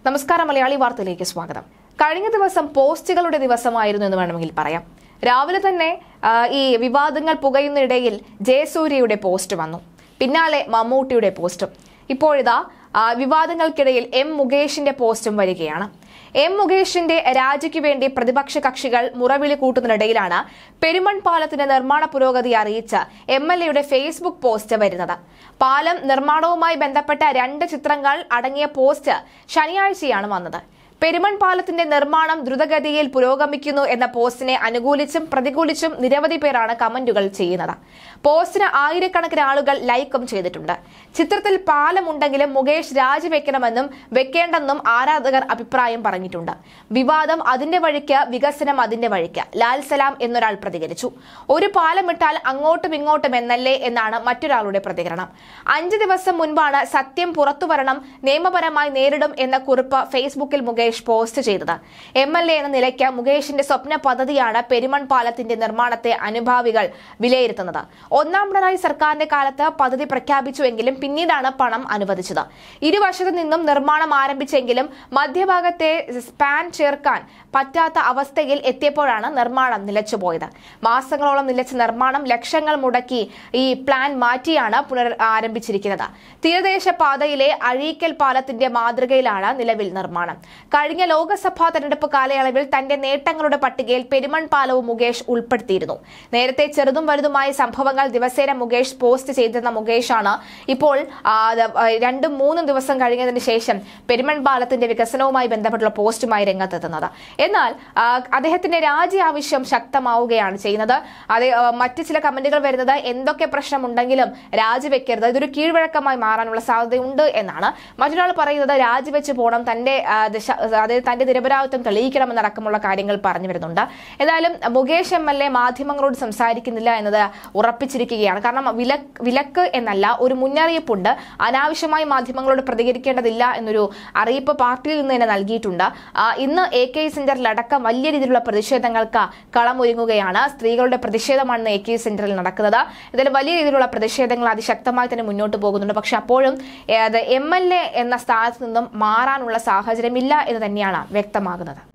നമസ്കാരം, മലയാളി വാർത്തയിലേക്ക് സ്വാഗതം. കഴിഞ്ഞ ദിവസം പോസ്റ്റുകളുടെ ദിവസമായിരുന്നു എന്ന് വേണമെങ്കിൽ പറയാം. രാവിലെ തന്നെ ഈ വിവാദങ്ങൾ പുകയുന്നിടയിൽ ജയസൂര്യയുടെ പോസ്റ്റ് വന്നു, പിന്നാലെ മമ്മൂട്ടിയുടെ പോസ്റ്റും, ഇപ്പോഴിതാ വിവാദങ്ങൾക്കിടയിൽ എം മുകേഷിന്റെ പോസ്റ്റും വരികയാണ്. എം മുകേഷിന്റെ രാജിക്ക് വേണ്ടി പ്രതിപക്ഷ കക്ഷികൾ മുറവിളി കൂട്ടുന്നതിനിടയിലാണ് പെരുമൺ പാലത്തിന്റെ നിർമ്മാണ പുരോഗതി അറിയിച്ച MLAയുടെ ഫേസ്ബുക്ക് പോസ്റ്റ് വരുന്നത്. പാലം നിർമ്മാണവുമായി ബന്ധപ്പെട്ട 2 ചിത്രങ്ങൾ അടങ്ങിയ പോസ്റ്റ് ശനിയാഴ്ചയാണ് വന്നത്. പെരുമൺ പാലത്തിന്റെ നിർമ്മാണം ദ്രുതഗതിയിൽ പുരോഗമിക്കുന്നു എന്ന പോസ്റ്റിനെ അനുകൂലിച്ചും പ്രതികൂലിച്ചും നിരവധി പേരാണ് കമന്റുകൾ ചെയ്യുന്നത്. പോസ്റ്റിന് ആയിരക്കണക്കിന് ആളുകൾ ലൈക്കും ചെയ്തിട്ടുണ്ട്. ചിത്രത്തിൽ പാലമുണ്ടെങ്കിലും മുകേഷ് രാജിവെക്കണമെന്നും വെക്കേണ്ടെന്നും ആരാധകർ അഭിപ്രായം പറഞ്ഞിട്ടുണ്ട്. വിവാദം അതിന്റെ വഴിക്ക്, വികസനം അതിന്റെ വഴിക്ക്. ലാൽ സലാം എന്നൊരാൾ പ്രതികരിച്ചു. ഒരു പാലമിട്ടാൽ അങ്ങോട്ടും ഇങ്ങോട്ടും എന്നല്ലേ എന്നാണ് മറ്റൊരാളുടെ പ്രതികരണം. 5 ദിവസം മുൻപാണ് സത്യം പുറത്തുവരണം, നിയമപരമായി നേരിടും എന്ന കുറിപ്പ് ഫേസ്ബുക്കിൽ മുകേഷ് പോസ്റ്റ് ചെയ്തത്. MLA എന്ന നിലയ്ക്ക് മുകേഷിന്റെ സ്വപ്ന പദ്ധതിയാണ് പെരുമൺ പാലത്തിന്റെ നിർമ്മാണത്തെ അനുഭാവികൾ വിലയിരുത്തുന്നത്. 1ാം പിണറായി സർക്കാരിന്റെ കാലത്ത് പദ്ധതി പ്രഖ്യാപിച്ചുവെങ്കിലും പിന്നീടാണ് പണം അനുവദിച്ചത്. ഇരുവശത്തു നിന്നും നിർമ്മാണം ആരംഭിച്ചെങ്കിലും മധ്യഭാഗത്തെ സ്പാൻ ചേർക്കാൻ പറ്റാത്ത അവസ്ഥയിൽ എത്തിയപ്പോഴാണ് നിർമ്മാണം നിലച്ചുപോയത്. മാസങ്ങളോളം നിലച്ച നിർമ്മാണം ലക്ഷങ്ങൾ മുടക്കി ഈ പ്ലാൻ മാറ്റിയാണ് ആരംഭിച്ചിരിക്കുന്നത്. തീരദേശ പാതയിലെ അഴീക്കൽ പാലത്തിന്റെ മാതൃകയിലാണ് നിലവിൽ നിർമ്മാണം. കഴിഞ്ഞ ലോക്സഭാ തെരഞ്ഞെടുപ്പ് കാലയളവിൽ തന്റെ നേട്ടങ്ങളുടെ പട്ടികയിൽ പെരുമൺ പാലവും മുകേഷ് ഉൾപ്പെടുത്തിയിരുന്നു. നേരത്തെ ചെറുതും വലുതുമായ സംഭവങ്ങൾ ദിവസേന മുകേഷ് പോസ്റ്റ് ചെയ്തിരുന്ന മുകേഷാണ് ഇപ്പോൾ 2-3 ദിവസം കഴിഞ്ഞതിന് ശേഷം പെരുമൺ പാലത്തിന്റെ വികസനവുമായി ബന്ധപ്പെട്ടുള്ള പോസ്റ്റുമായി രംഗത്തെത്തുന്നത്. എന്നാൽ അദ്ദേഹത്തിന്റെ രാജി ആവശ്യം ശക്തമാവുകയാണ് ചെയ്യുന്നത്. മറ്റ് ചില കമന്റുകൾ വരുന്നത് എന്തൊക്കെ പ്രശ്നമുണ്ടെങ്കിലും രാജിവെക്കരുത്, ഇതൊരു കീഴ്വഴക്കമായി മാറാനുള്ള സാധ്യതയുണ്ട് എന്നാണ്. മറ്റൊരാൾ പറയുന്നത് രാജിവെച്ച് പോകണം, തന്റെ നിരപരാധിത്വം തെളിയിക്കണമെന്നടക്കമുള്ള കാര്യങ്ങൾ പറഞ്ഞു വരുന്നുണ്ട്. എന്തായാലും മുകേഷ് MLA മാധ്യമങ്ങളോട് സംസാരിക്കുന്നില്ല എന്നത് ഉറപ്പിച്ചിരിക്കുകയാണ്. കാരണം വിലക്ക് എന്നല്ല, ഒരു മുന്നറിയിപ്പുണ്ട്. അനാവശ്യമായി മാധ്യമങ്ങളോട് പ്രതികരിക്കേണ്ടതില്ല എന്നൊരു അറിയിപ്പ് പാർട്ടിയിൽ നിന്ന് തന്നെ നൽകിയിട്ടുണ്ട്. ഇന്ന് AK സെന്ററിലടക്കം വലിയ രീതിയിലുള്ള പ്രതിഷേധങ്ങൾക്ക് കളമൊരുങ്ങുകയാണ്. സ്ത്രീകളുടെ പ്രതിഷേധമാണ് AK സെന്ററിൽ നടക്കുന്നത്. എന്തായാലും വലിയ രീതിയിലുള്ള പ്രതിഷേധങ്ങൾ അതിശക്തമായി തന്നെ മുന്നോട്ട് പോകുന്നുണ്ട്. പക്ഷെ അപ്പോഴും MLA എന്ന സ്ഥാനത്ത് നിന്നും മാറാനുള്ള സാഹചര്യമില്ല എന്ന് തന്നെയാണ് വ്യക്തമാകുന്നത്.